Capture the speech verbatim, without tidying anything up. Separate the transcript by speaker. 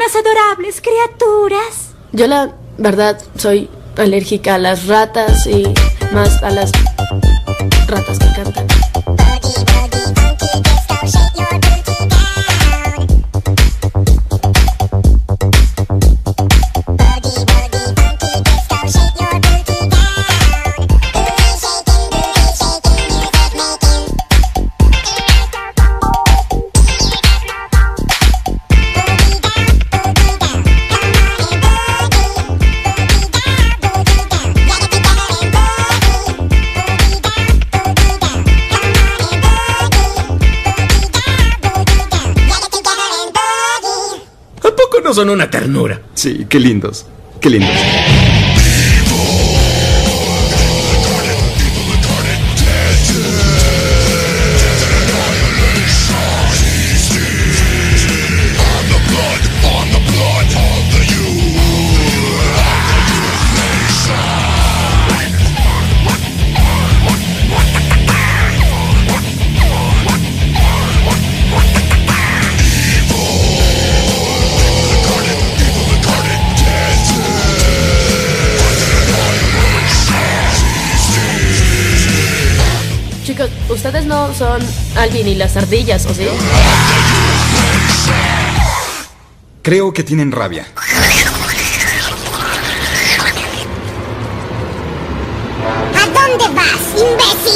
Speaker 1: unas adorables criaturas.
Speaker 2: Yo la verdad soy alérgica a las ratas y más a las ratas que cantan.
Speaker 3: No son una ternura.
Speaker 4: Sí, qué lindos, qué lindos.
Speaker 2: Chicos, ustedes no son Alvin y las ardillas, ¿o sí?
Speaker 4: Creo que tienen rabia.
Speaker 5: ¿A dónde vas, imbécil?